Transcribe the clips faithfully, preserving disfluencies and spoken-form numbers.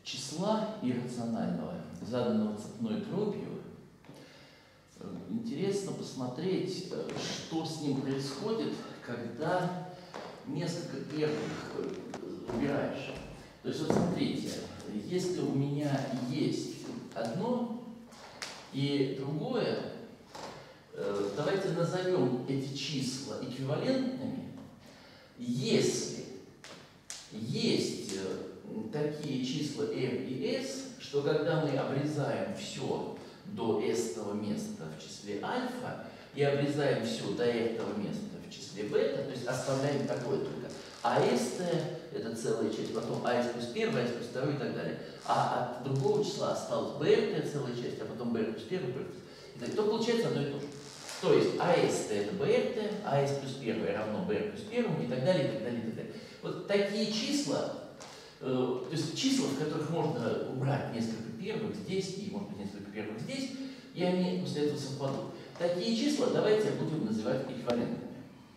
числа иррационального, заданного цепной дробью, интересно посмотреть, что с ним происходит, когда несколько первых убираешь. То есть вот смотрите, если у меня есть одно и другое, давайте назовем эти числа эквивалентными, если есть такие числа m и s, что когда мы обрезаем все до s-того места в числе альфа и обрезаем все до этого места в числе бета, то есть оставляем такое только а s это целая часть, потом as плюс один, as плюс два и так далее. А от другого числа осталась brt целая часть, а потом br плюс один, br плюс. Итак, то получается одно и то же. То есть as это brt, as плюс один равно br плюс один и так далее, и так далее, и так далее. Вот такие числа, э, то есть числа, в которых можно убрать несколько первых здесь и, может быть, несколько первых здесь, и они после этого совпадут. Такие числа давайте будем называть эквивалентными.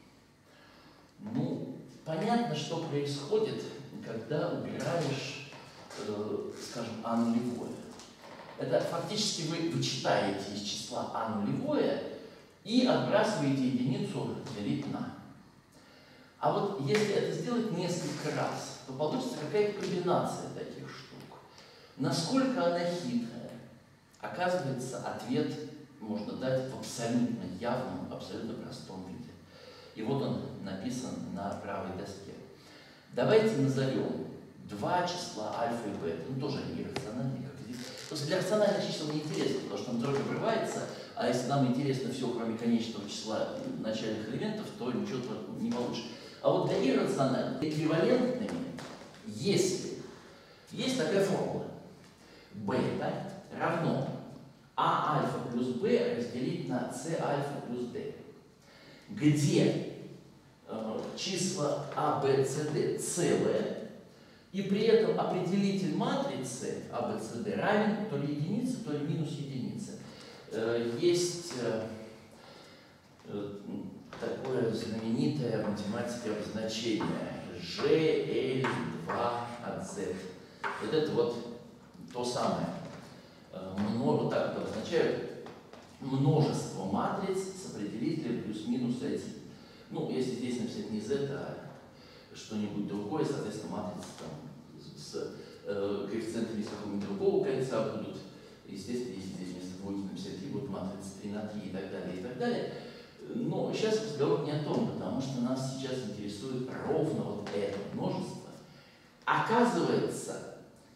Ну, понятно, что происходит, когда убираешь, э, скажем, а нулевое. Это фактически вы вычитаете из числа а нулевое и отбрасываете единицу делить на. А вот если это сделать несколько раз, то получится какая-то комбинация таких штук. Насколько она хитрая? Оказывается, ответ можно дать в абсолютно явном, абсолютно простом виде. И вот он написан на правой доске. Давайте назовем два числа альфа и бета. Ну, тоже они иррациональные, как здесь. Просто для рациональных чисел не интересно, потому что там дробь обрывается, а если нам интересно все, кроме конечного числа начальных элементов, то ничего не получишь. А вот для иррациональных эквивалентными, если есть такая формула, бета равно а альфа плюс b разделить на c альфа плюс d, где э, числа а, b, c, d целые, и при этом определитель матрицы а, b, c, d равен то ли единице, то ли минус единице. Э, есть э, э, такое знаменитое в математике обозначение G L два от Z. Вот это вот то самое. Много, так это обозначают множество матриц с определителем плюс-минус один. Ну, если здесь написать не z, а что-нибудь другое, соответственно, матрицы там, с э, коэффициентами из какого-нибудь другого кольца будут. Естественно, если здесь вместо двойки написать три, будут матрицы три на три и так далее, и так далее. Но сейчас разговор не о том, потому что нас сейчас интересует ровно вот это множество. Оказывается,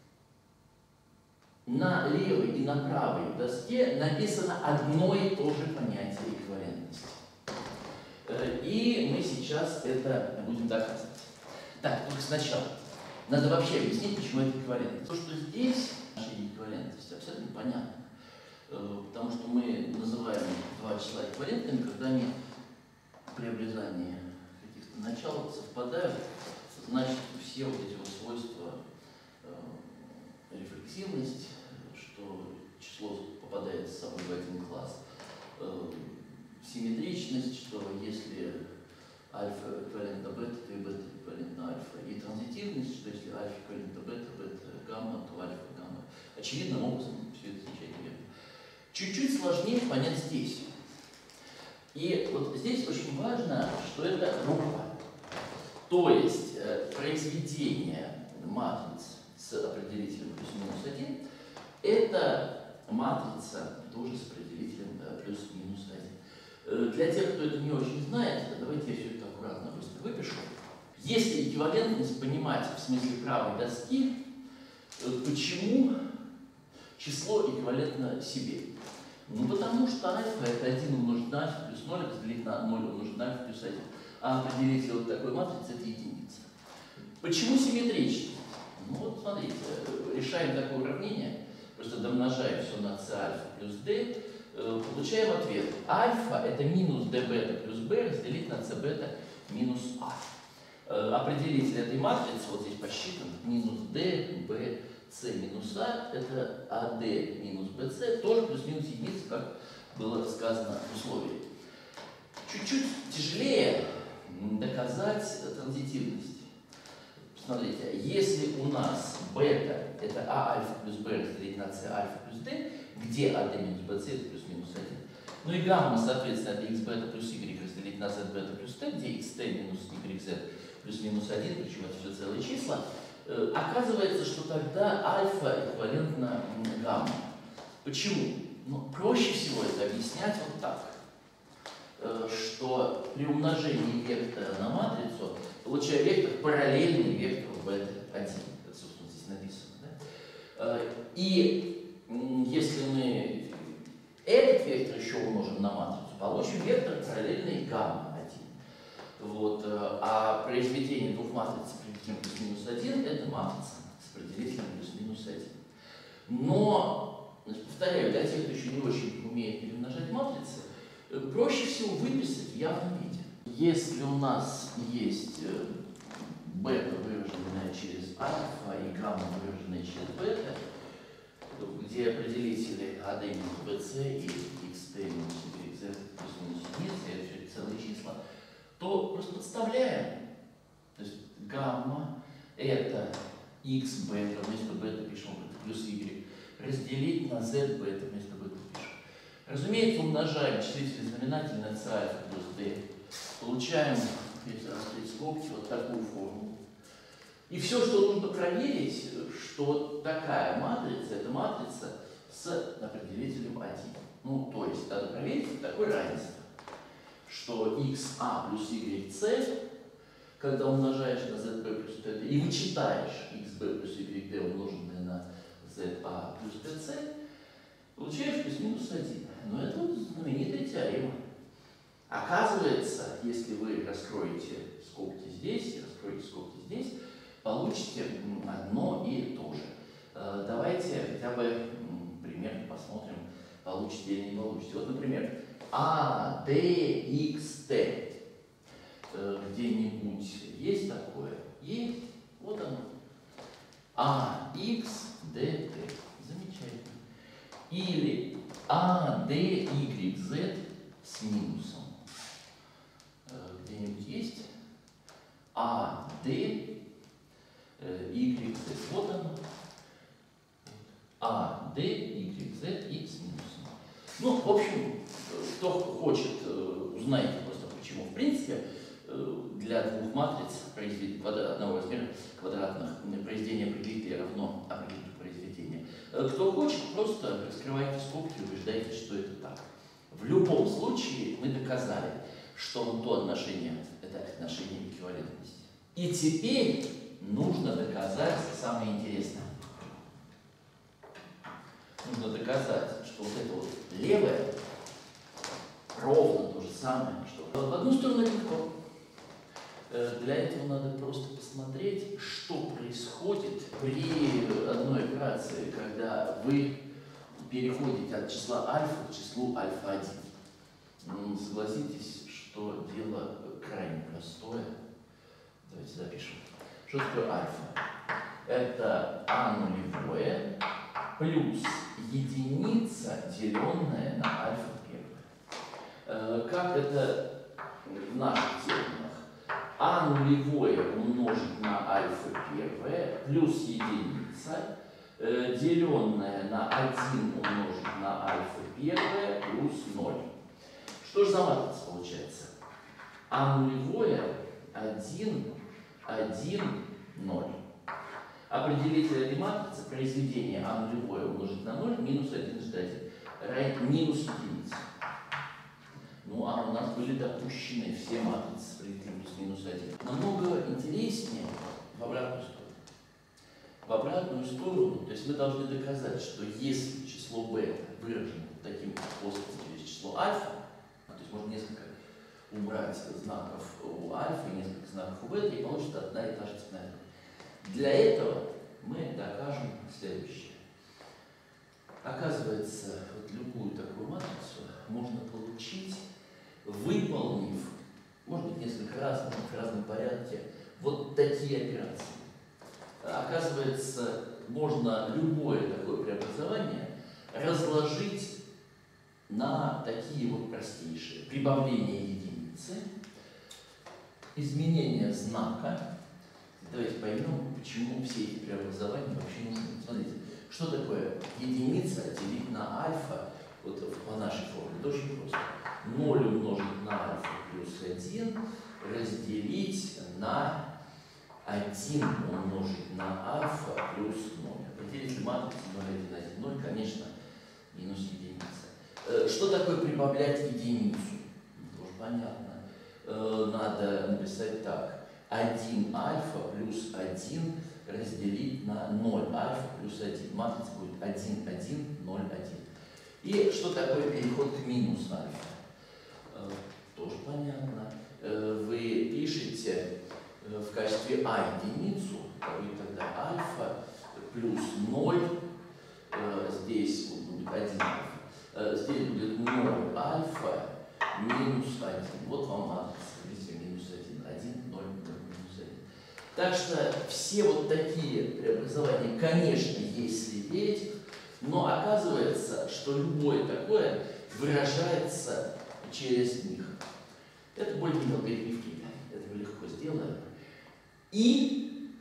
на левой и на правой доске написано одно и то же понятие эквивалентности. И мы сейчас это будем доказывать. Так, только сначала. Надо вообще объяснить, почему это эквивалентность. То, что здесь наша эквивалентность, абсолютно понятно. Потому что мы называем два числа эквивалентными, когда они при обрезании каких-то начал совпадают, значит, все вот эти вот свойства, рефлексивность, что число попадает с собой в один класс, симметричность, что если альфа эквивалентна бета, то и бета эквивалентна альфа, и транзитивность, что если альфа эквивалентна бета, бета гамма, то альфа гамма. Очевидным образом все это отвечает верно. Чуть-чуть сложнее понять здесь. И вот здесь очень важно, что это группа. То есть э, произведение матриц с определителем плюс-минус один, это матрица тоже с определителем э, плюс-минус один. Э, для тех, кто это не очень знает, давайте я все это аккуратно быстро выпишу. Если эквивалентность понимать в смысле правой доски, э, почему число эквивалентно себе? Ну, потому что альфа это один умножить на альфа плюс ноль разделить на ноль умножить на альфа плюс один. А определитель вот такой матрицы это единица. Почему симметричность? Ну вот смотрите, решаем такое уравнение, просто домножаем все на c альфа плюс d, получаем ответ. Альфа это минус d бета плюс b разделить на c бета минус а. Определитель этой матрицы, вот здесь посчитан, минус d, b, c минус a, это ad минус bc, тоже плюс-минус единица, как было сказано в условии. Чуть-чуть тяжелее доказать транзитивность. Смотрите, если у нас бета это А альфа плюс Б разделить на С альфа плюс Д, где А Д минус Б С это плюс минус один. Ну и гамма, соответственно, это х бета плюс y разделить на z бета плюс t, где xt минус yz плюс минус один, причем это все целые числа. Э, оказывается, что тогда альфа эквивалентна гамма. Почему? Ну, проще всего это объяснять вот так, э, что при умножении вектора на матрицу получаю вектор параллельный вектору бета один. Это, собственно, здесь написано. Да? Э, и э, если мы этот вектор еще умножим на матрицу, получим вектор параллельный гамма один. Вот. А произведение двух матриц с определителем плюс-минус один это матрица с определителем плюс-минус один. Но, значит, повторяю, для тех, кто еще не очень умеет перемножать матрицы, проще всего выписать в явном виде. Если у нас есть бета, выраженная через альфа, и гамма, выраженная через бета, где определители А Д минус Б С и xt минус yz плюс минус единица, это все целые числа, то просто подставляем. То есть гамма это x бета, вместо бета пишем плюс y, разделить на z бета, вместо бета пишем. Разумеется, умножаем числитель знаменатель на c альфа плюс d. Получаем, если раскрыть скобки, вот такую формулу. И все, что нужно проверить, что такая матрица, это матрица с определителем один. Ну, то есть, надо проверить такое равенство, что xa плюс yc, когда умножаешь на zb плюс tt и вычитаешь xb плюс yd умноженное на za плюс tc, получаешь плюс-минус один. Но это вот знаменитая теорема. Оказывается, если вы раскроете скобки здесь и раскроете скобки здесь, получите одно и то же. Давайте хотя бы примерно посмотрим, получите или не получите. Вот, например, А Д Х Т. Где-нибудь есть такое? Есть. Вот оно. А Х Д Т. Замечательно. Или А Д Y Z с минусом. Где-нибудь есть? А Д Y, Z. Вот оно. А, D, Y, Z и с минусом. Ну, в общем, кто хочет, узнайте просто почему. В принципе, для двух матриц одного размера квадратных произведение определителя равно определителю произведения. Кто хочет, просто раскрывайте скобки и убеждайте, что это так. В любом случае мы доказали, что вот то отношение – это отношение эквивалентности. И теперь нужно доказать самое интересное. Нужно доказать, что вот это вот левое ровно то же самое, что в одну сторону легко. Для этого надо просто посмотреть, что происходит при одной операции, когда вы переходите от числа альфа к числу альфа один. Согласитесь, что дело крайне простое. Давайте запишем. Что такое альфа? Это А нулевое плюс единица, деленная на альфа первое. Как это в наших терминах? А нулевое умножить на альфа первое плюс единица, деленная на один умножить на альфа первое плюс ноль. Что же за матрица получается? А нулевое один, один, ноль. Определитель этой матрицы произведение А нулевое умножить на ноль минус один ждать равен минус единица. Ну а у нас были допущены все матрицы с определителем плюс-минус один. Намного интереснее в обратную сторону. В обратную сторону, то есть мы должны доказать, что если число бета выражено таким способом через число альфа, то есть можно несколько убрать знаков у альфа и несколько знаков у бета, и получится одна и та же цепная дробь. Для этого мы докажем следующее. Оказывается, вот любую такую матрицу можно получить, выполнив, может быть, несколько раз, может быть, в разном порядке, вот такие операции. Оказывается, можно любое такое преобразование разложить на такие вот простейшие. Прибавление единицы, изменение знака, Давайте поймем, почему все эти преобразования вообще нужны. Смотрите, что такое единица делить на альфа, вот по нашей формуле, это очень просто. ноль умножить на альфа плюс один разделить на один умножить на альфа плюс ноль. Определитель матрицы ноль, один, один, ноль, конечно, минус единица. Что такое прибавлять единицу? Тоже понятно. Надо написать так. один альфа плюс один разделить на ноль альфа плюс один. Матрица будет один, один, ноль, один. И что такое переход к минус альфа? Тоже понятно. Вы пишете в качестве а единицу, и тогда альфа плюс ноль, здесь будет один альфа, здесь будет ноль альфа минус один. Вот вам матрица, видите, минус один, один, ноль, минус один. Так что все вот такие преобразования, конечно, если верить, но оказывается, что любое такое выражается через них. Это более-менее алгоритмики, это мы легко сделаем. И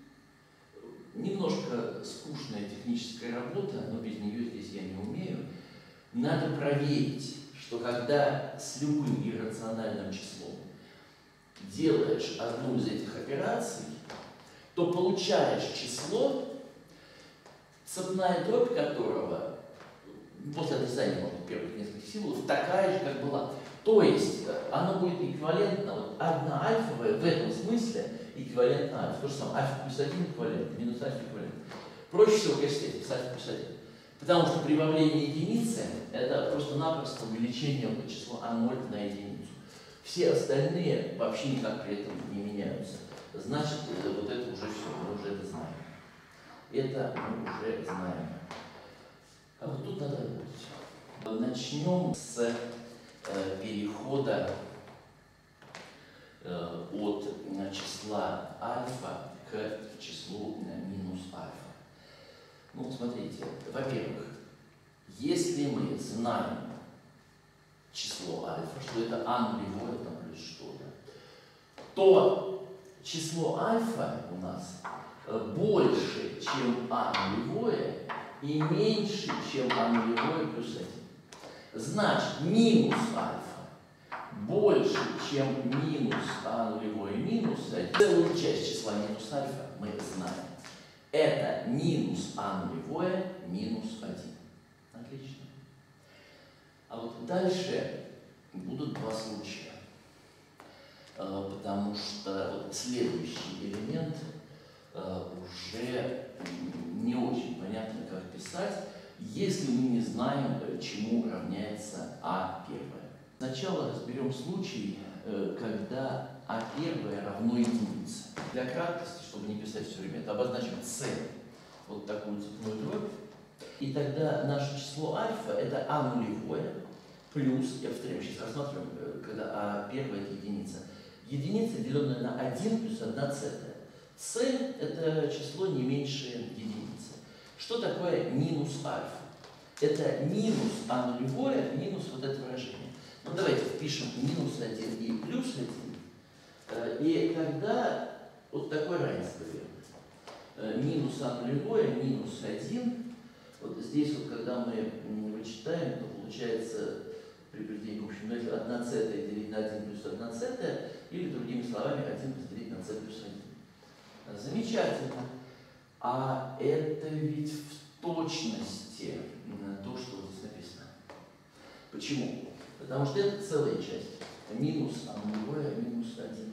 немножко скучная техническая работа, но без нее здесь я не умею. Надо проверить, что когда с любым иррациональным числом делаешь одну из этих операций, то получаешь число, цепная дробь которого, после отрицания, может, первых нескольких символов, такая же, как была. То есть оно будет эквивалентно, вот одна альфовая в этом смысле эквивалентна альфа. То же самое, альфа плюс один эквивалент, минус альфа эквивалент. Проще всего, конечно, здесь альфа плюс один. Потому что прибавление единицы – это просто-напросто увеличение числа а ноль на единицу. Все остальные вообще никак при этом не меняются. Значит, вот это уже все, мы уже это знаем. Это мы уже знаем. А вот тут надо работать. Начнем с э, перехода э, от э, числа альфа к числу э, минус альфа. Ну, смотрите, во-первых, если мы знаем число альфа, что это а нулевое там плюс что-то, то число альфа у нас больше, чем а нулевое, и меньше, чем а нулевое плюс один. Значит, минус альфа больше, чем минус а нулевое минус один. Целую часть числа минус альфа мы знаем. Это минус а нулевое минус один. Отлично. А вот дальше будут два случая. Потому что вот следующий элемент уже не очень понятно, как писать, если мы не знаем, чему равняется а первое. Сначала разберем случай, когда а первое равно единице. Для краткости, чтобы не писать все время, это обозначим c, вот такую цепную дробь. И тогда наше число альфа это а нулевое плюс, я повторяю, сейчас рассматриваем, когда а первое это единица. Единица, деленная на один плюс одна цетая. c это число не меньше единицы. Что такое минус альфа? Это минус а нулевое минус вот это выражение. Ну, давайте впишем минус один и плюс один. И когда вот такое равенство берем. Минус а нулевое минус один. Вот здесь вот, когда мы вычитаем, то получается при определении общем множителя одна цетая делить на один плюс одна цетая, или другими словами один разделить на c плюс один. Замечательно. А это ведь в точности то, что вот здесь написано. Почему? Потому что это целая часть. Минус а нулевое минус один.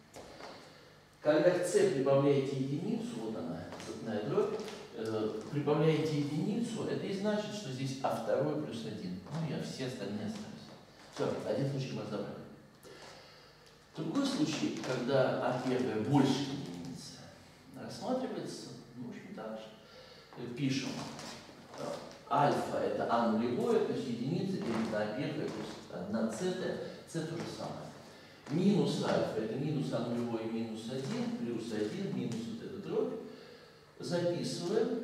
Когда к c прибавляете единицу, вот она, цепная дробь, э, прибавляете единицу, это и значит, что здесь а второе плюс один. Ну и все остальные остались. Все, один случай мы разобрали. Другой случай, когда а первое больше единицы, рассматривается, ну, в общем, так же. Пишем, альфа это а нулевое, то есть единица делить на а первое плюс одна цетая, c то же самое. Минус альфа это минус а нулевое минус один, плюс один, минус вот эта дробь. Записываем,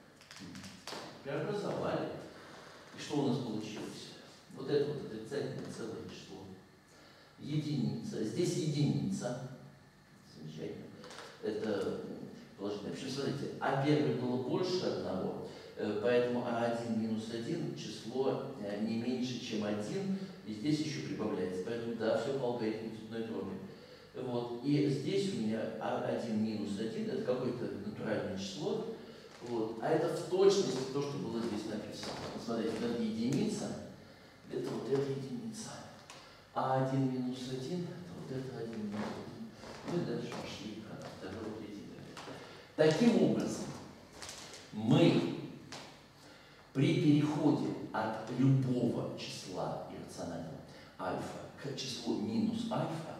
преобразовали. И что у нас получилось? Вот это вот отрицательное целое число. Единица. Здесь единица. Замечательно. Это положительное. Причем, смотрите, а первое было больше одного, поэтому а один минус один число не меньше, чем один, и здесь еще прибавляется. Поэтому да, все по алгоритму цветной дроби. Вот. И здесь у меня а один минус один, это какое-то натуральное число, вот. А это в точности то, что было здесь написано. Вот смотрите, это единица, это вот эта единица. а один минус один, это вот это один минус один. Мы дальше пошли на второй, третий, пятый. Таким образом, мы при переходе от любого числа иррационального альфа к числу минус альфа,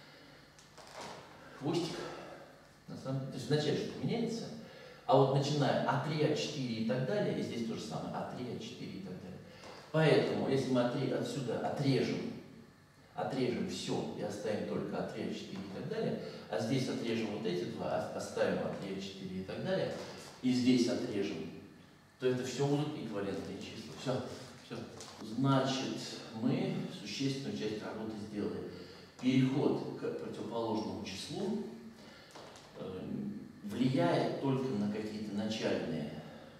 хвостик, на самом деле, то есть вначале что-то меняется, а вот начиная от три, от четыре и так далее, и здесь то же самое, от три, от четыре и так далее. Поэтому, если мы отсюда отрежем, отрежем все и оставим только от три, от четыре и так далее, а здесь отрежем вот эти два, оставим от три, от четыре и так далее, и здесь отрежем, то это все будут эквивалентные числа. Все, все. Значит, мы существенную часть работы сделали. Переход к противоположному числу э, влияет только на какие-то начальные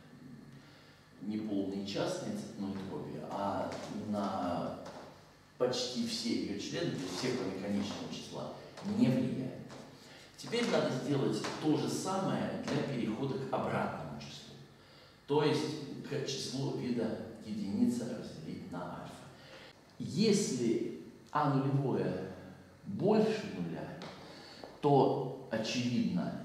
неполные частные цветной дроби, а на почти все ее члены, то есть все, кроме конечного числа, не влияет. Теперь надо сделать то же самое для перехода к обратному числу, то есть к числу вида единица разделить на альфа. Если а нулевое больше нуля, то, очевидно,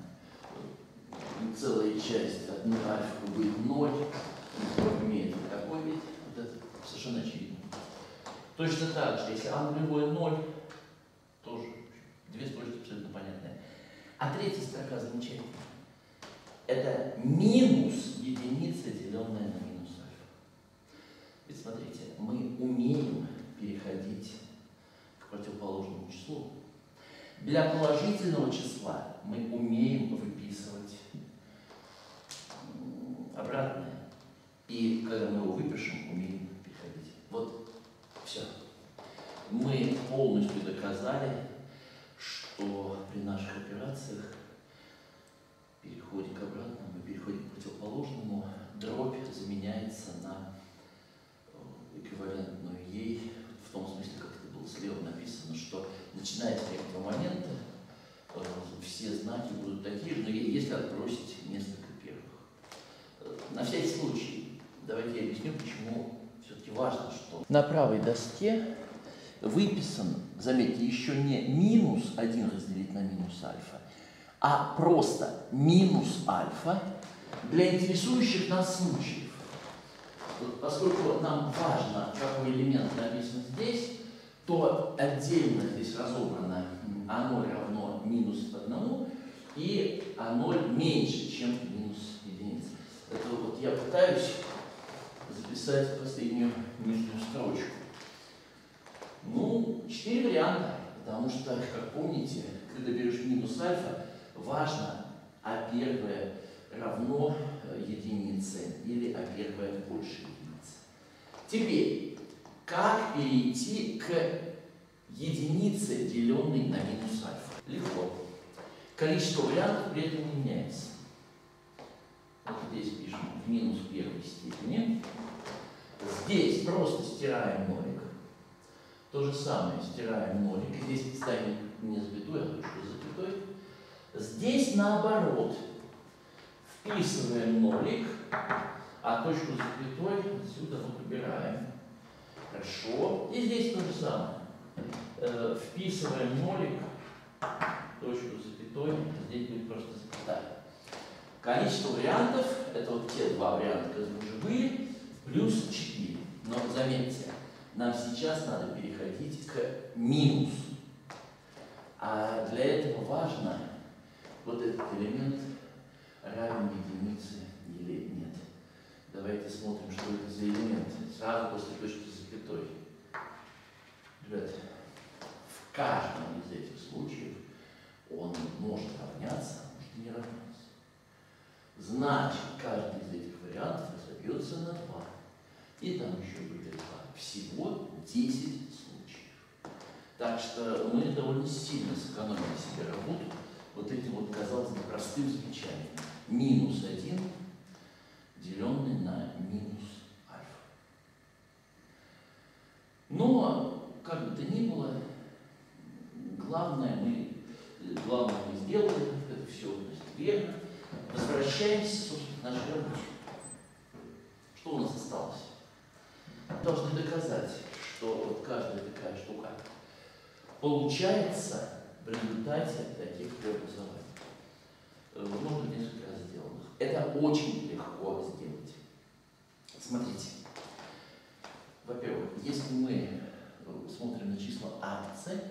целая часть от альфа будет ноль, имеет какой вид, вот это совершенно очевидно. Точно так же, если а нулевое ноль, тоже две строчки абсолютно понятные. А третья строка замечательная. Это минус единица, деленная на минус альфа. Ведь смотрите, мы умеем переходить к противоположному числу. Для положительного числа мы умеем выписывать обратное. И когда мы его выпишем, умеем переходить. Вот, все. Мы полностью доказали, что при наших операциях переходе к обратному, мы переходим к противоположному, дробь заменяется на эквивалентную ей, в том смысле, как это было слева написано, что начиная с некоторого момента э, все знаки будут такие же, но если отбросить несколько первых. На всякий случай, давайте я объясню, почему все-таки важно, что на правой доске выписан, заметьте, еще не минус один разделить на минус альфа, а просто минус альфа для интересующих нас случаев. Поскольку нам важно, какой элемент написан здесь, то отдельно здесь разобрано а ноль равно минус одному и а ноль меньше, чем минус единица. Это вот я пытаюсь записать последнюю нижнюю строчку. Ну, четыре варианта, потому что, как помните, когда берешь минус альфа, важно а первое равно единице или а первое больше единицы. Теперь, как перейти к единице, деленной на минус альфа? Легко. Количество вариантов при этом не меняется. Вот здесь пишем в минус первой степени. Здесь просто стираем нолик. То же самое стираем нолик. Здесь ставим не запятую, а точку с запятой. Здесь наоборот. Вписываем нолик, а точку с запятой отсюда мы убираем. Хорошо. И здесь то же самое. Э, вписываем нолик, точку с запятой, здесь будет просто запятая. Количество вариантов, это вот те два варианта, которые уже были, плюс четыре. Но заметьте, нам сейчас надо переходить к минусу. А для этого важно вот этот элемент равен единице или нет. Давайте смотрим, что это за элемент. Сразу после точки с запятой. Ребят, в каждом из этих случаев он может равняться, а может не равняться. Значит, каждый из этих вариантов разобьется на два. И там еще были два. Всего десять случаев. Так что мы довольно сильно сэкономили себе работу, вот этим вот, казалось бы, простым замечанием. Минус один, деленный на минус альфа. Но, как бы то ни было, главное мы, главное мы сделали, это все верно. Возвращаемся, собственно, к нашей работе. Что у нас осталось? Мы должны доказать, что вот каждая такая штука получается в результате таких преобразований. Много несколько раз сделанных. Это очень легко сделать. Смотрите. Во-первых, если мы смотрим на числа А и С,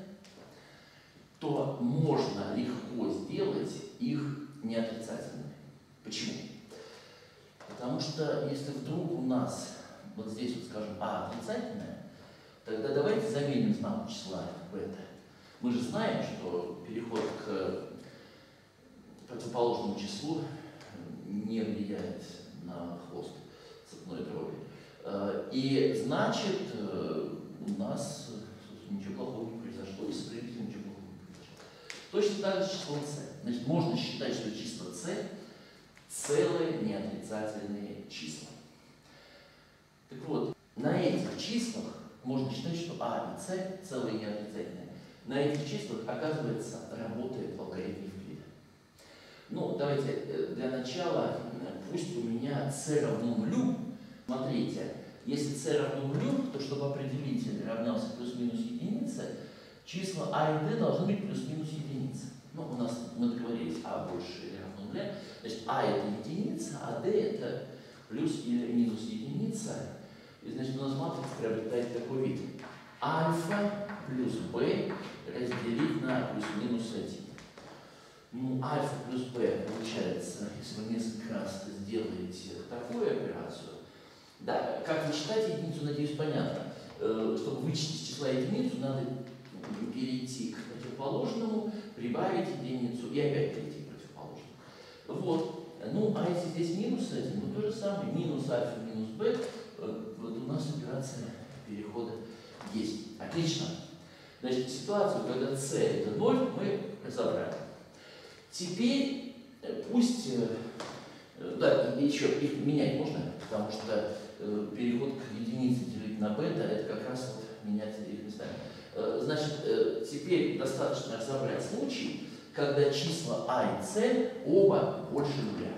то можно легко сделать их неотрицательными. Почему? Потому что если вдруг у нас вот здесь, вот, скажем, А отрицательное, тогда давайте заменим знак числа бета. Мы же знаем, что переход к противоположному числу не влияет на хвост цепной дроби. И значит, у нас ничего плохого не произошло, и с проявителем ничего плохого не произошло. Точно так же число С. Значит, можно считать, что числа С целые неотрицательные числа. Так вот, на этих числах можно считать, что А и С целые неотрицательные. На этих числах, оказывается, работает алгоритм Евклида. Ну, давайте для начала, пусть у меня С равно нулю. Смотрите, если С равно нулю, то чтобы определитель равнялся плюс-минус единице, числа А и D должны быть плюс-минус единица. Ну, у нас, мы договорились, А больше или равно нуля. Значит, А это единица, а D это плюс или минус единица. И, значит, у нас матрица приобретает такой вид. Альфа плюс b разделить на плюс-минус один. Ну, альфа плюс b получается, если вы несколько раз сделаете такую операцию, да, как вычитать единицу, надеюсь, понятно. Чтобы вычесть из числа единицу, надо перейти к противоположному, прибавить единицу и опять перейти к противоположному. Вот. Ну, а если здесь минус один, ну то же самое, минус альфа минус b, вот у нас операция перехода есть. Отлично. Значит, ситуацию, когда c это ноль, мы разобрали. Теперь пусть, да, еще их менять можно, потому что переход к единице делить на бета, это как раз вот менять их местами. Значит, теперь достаточно разобрать случай, когда числа А и С оба больше нуля.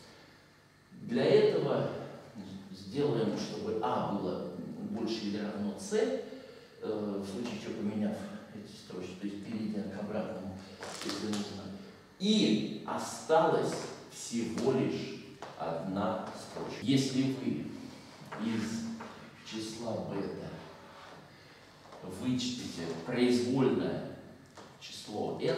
Для этого сделаем, чтобы А было больше или равно С, в случае чего поменяв эти строчки, то есть перейдя к обратному, если нужно. И осталась всего лишь одна строчка. Если вы из числа бета вычтите произвольное число n,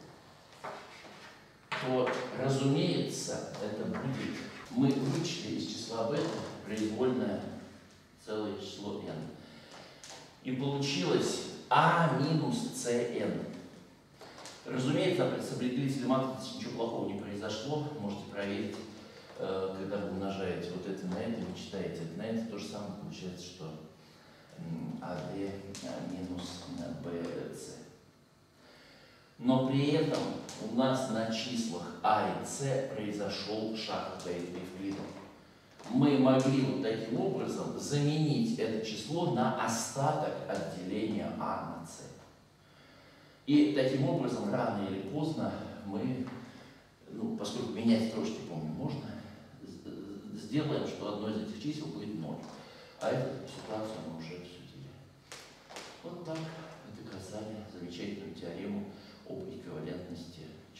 то, разумеется, это будет, мы вычли из числа бета произвольное целое число n. И получилось А минус Cn. Разумеется, с определителем матрицы ничего плохого не произошло. Можете проверить, когда вы умножаете вот это на это, вы читаете это на это, то же самое получается, что АД минус БС. Но при этом у нас на числах А и С произошел шаг по Евклиду. Мы могли вот таким образом заменить это число на остаток от деления А на С. И таким образом, рано или поздно, мы, ну, поскольку менять строчки, помню, можно, сделаем, что одно из этих чисел будет ноль. А эту ситуацию мы уже обсудили. Вот так мы доказали замечательную теорему об эквивалентности